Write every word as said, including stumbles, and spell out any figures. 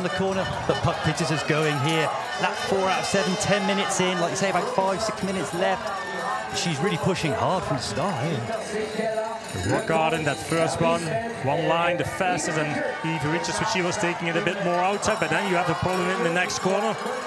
on the corner, but Puck Pieterse is going here. That four out of seven, ten minutes in, like you say, about five, six minutes left. She's really pushing hard from the start here. Rock Garden, that first one, one line, the fastest, and Eve reaches, which she was taking it a bit more outside, but then you have a problem in the next corner.